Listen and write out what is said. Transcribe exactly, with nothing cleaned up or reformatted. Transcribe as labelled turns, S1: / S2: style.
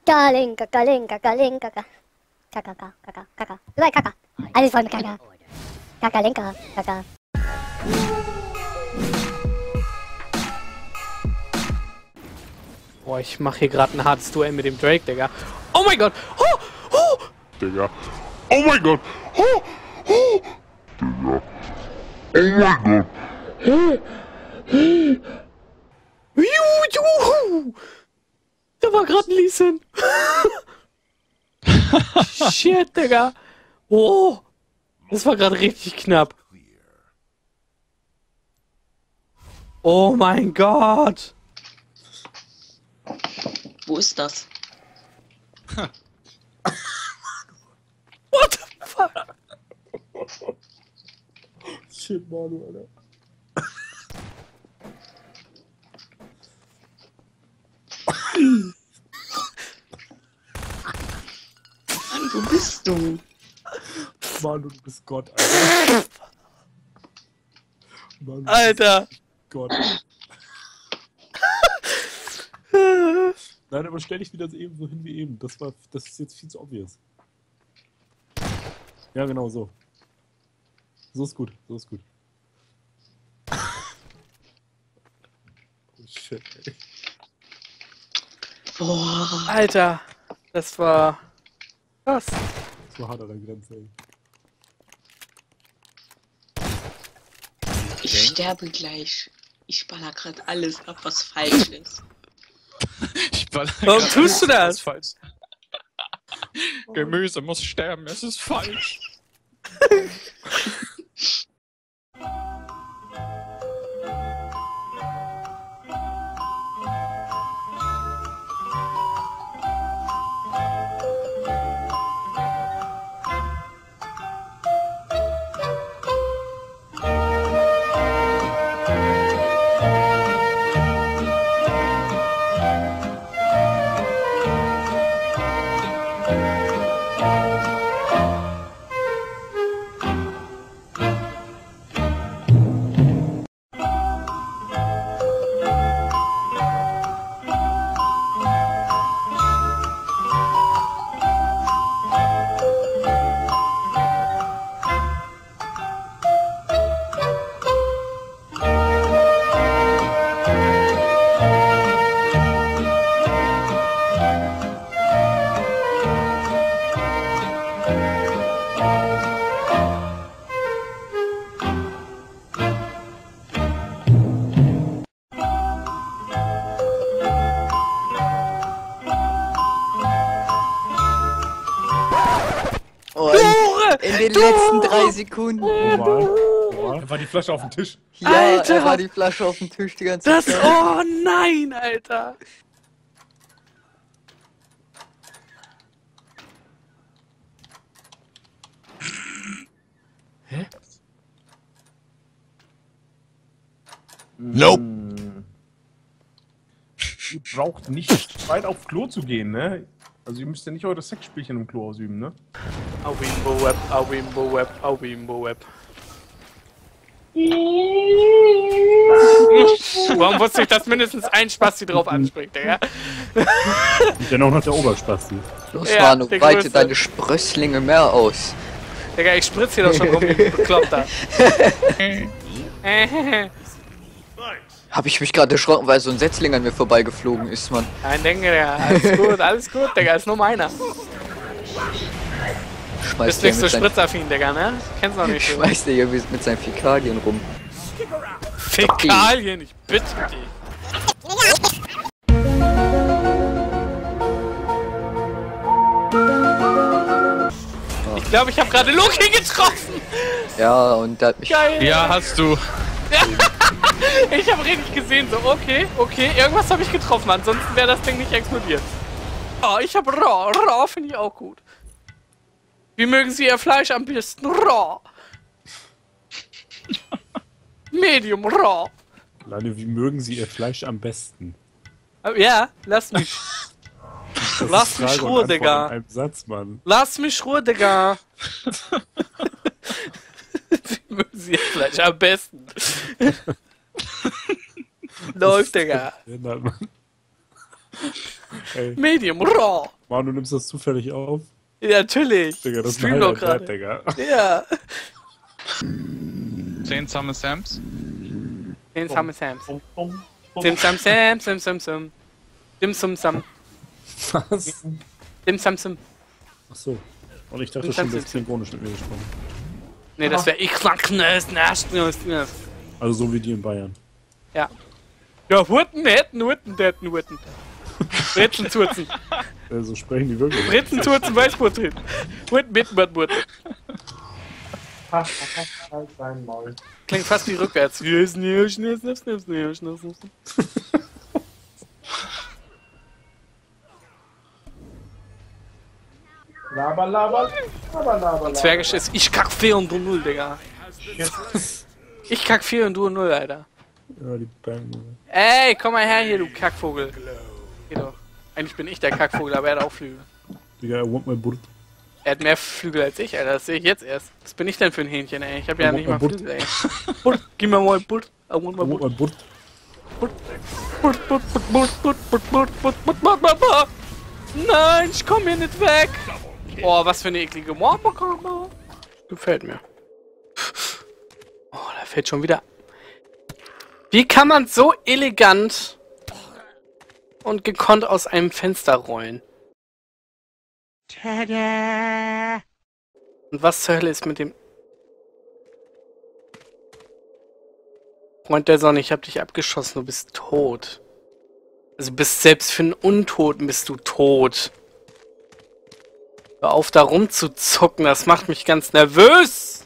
S1: Kaling, kakaling, kakaling, kaka. Kaka, kaka, kaka, kaka. Überall Kaka. Alles voll mit Kaka. Kakalinka, Kaka.
S2: Boah, ich mach hier gerade ein hartes Duell mit dem Drake, Digga. Oh mein Gott! Oh! Oh!
S3: Digga. Oh mein Gott! Oh! Oh! Digga. Oh mein Gott! Oh! Oh!
S2: Juhu, juhu. Da war gerade ein Lee Sin. Shit, Digga. Oh! Das war gerade richtig knapp. Oh mein Gott!
S4: Wo ist das?
S2: What the fuck?
S3: Shit, Manu, Alter.
S4: Mann, wo bist du?
S3: Manu, du bist Gott, Alter. Manu,
S2: Alter!
S3: Gott. Nein, aber stell dich wieder so eben so hin wie eben. Das war, das ist jetzt viel zu obvious. Ja, genau so. So ist gut, so ist gut. Oh shit, ey.
S4: Boah.
S2: Alter! Das war... Was?
S3: Das war hart an der Grenze, ey.
S4: Ich sterbe gleich. Ich baller gerade alles ab, was falsch ist.
S5: Ich baller
S2: Warum
S5: grad
S2: tust du das?
S5: alles falsch. Gemüse muss sterben, es ist falsch.
S6: Oh, in, in den letzten drei Sekunden.
S3: Normal. Normal. Da war die Flasche auf dem Tisch.
S6: Ja,
S2: Alter!
S6: er war die Flasche auf dem Tisch die ganze
S2: Das...
S6: Zeit.
S2: Oh nein, Alter!
S3: Hä?
S5: Nope.
S3: Ihr braucht nicht weit aufs Klo zu gehen, ne? Also ihr müsst ja nicht eure Sexspielchen im Klo ausüben, ne?
S2: Awimbo Web, Awimbo Web, Awimbo Web. Warum wusste ich, dass mindestens ein Spasti drauf anspringt, Digga?
S3: Und dann auch noch der Oberspasti.
S6: Los,
S2: Ja,
S6: Manu,
S2: der
S6: weite
S2: Größte.
S6: deine Sprösslinge mehr aus.
S2: Digga, ich spritz hier doch schon rum, wie ein Bekloppter.
S6: Hab ich mich gerade erschrocken, weil so ein Setzling an mir vorbeigeflogen ist, Mann.
S2: Nein, denke, Digga, alles gut, alles gut, Digga, ist nur meiner.
S6: Schmeißt
S2: Bist
S6: der
S2: nicht so
S6: mit, seinen,
S2: spritzaffin, Digga, ne? Kennst du noch nicht so.
S6: schmeißt der hier mit seinen Fäkalien rum.
S2: Fäkalien, ich bitte dich. Ich glaube, ich habe gerade Loki getroffen.
S6: Ja, und der hat mich...
S2: Geil.
S5: Ja, hast du.
S2: Ich habe richtig gesehen, so, okay, okay, irgendwas habe ich getroffen, ansonsten wäre das Ding nicht explodiert. Oh, ich habe Raw, Raw finde ich auch gut. Wie mögen Sie Ihr Fleisch am besten? Raw. Medium, Raw.
S3: Leine, wie mögen Sie Ihr Fleisch am besten?
S2: Ja, lass mich.
S3: Das
S2: Lass
S3: ist
S2: mich
S3: Frage und
S2: Ruhe,
S3: Antwort
S2: Digga.
S3: in einem Satz, Mann.
S2: Lass mich Ruhe, Digga. Wie mögen Sie Ihr Fleisch am besten? Läuft, Digga.
S3: Mann.
S7: Ey,
S2: Medium raw.
S7: Mann, du nimmst das zufällig auf?
S2: Ja, natürlich.
S7: Digga, das ist
S2: Stream
S7: ein
S2: doch
S7: Highlight,
S2: gerade.
S7: Digga.
S2: Ja.
S5: Zehn Summer Sams.
S2: Den Sam Sams. Sim Sam Sam Sim Sim Sim. Dim Sum Sam.
S7: Was?
S2: Dim Sam Sim.
S7: Achso. Und ich dachte
S2: Und
S7: schon,
S2: dann
S7: du
S2: sind
S7: hast synchronisch mit mir gesprochen.
S2: Nee, das wäre ich knacknös, naschnös,
S7: Also so wie die in Bayern.
S2: Ja. Ja, Wurten, hätten, Wurten, hätten, Wurten. Britzen, Zurzen.
S7: Äh, so sprechen die wirklich.
S2: Britzen, Zurzen, Weißwurzeln. Wurten, Bitten, Wurten, Wurten. Klingt fast wie rückwärts.
S8: Laber, laber, laber, laber.
S2: Zwergisch ist, ich kack vier und du null, Digga. Ich kack vier und du null, Alter.
S7: Ja, die Bang.
S2: Ey, komm mal her hier, du Kackvogel. Geh doch. Eigentlich bin ich der Kackvogel, aber er hat auch Flügel.
S7: Digga, I want my Burt.
S2: Er hat mehr Flügel als ich, Alter. Das sehe ich jetzt erst. Was bin ich denn für ein Hähnchen, ey? Ich hab ja
S7: I
S2: nicht mal
S7: want my Burt.
S2: Flügel, ey. Burt, gib mir mal Burt. I want my
S7: I want
S2: Burt.
S7: my Burt.
S2: Burt, Burt, Burt, Burt, Burt, Burt, Burt, Burt, Burt, Burt, Burt, Burt. Nein, ich komm hier nicht weg. Oh, was für eine eklige Mormokama. Gefällt mir. Oh, da fällt schon wieder. Wie kann man so elegant und gekonnt aus einem Fenster rollen? Tada! Und was zur Hölle ist mit dem... Freund der Sonne, ich hab dich abgeschossen, du bist tot. Also bist selbst für einen Untoten bist du tot. Hör auf da rumzuzucken, das macht mich ganz nervös!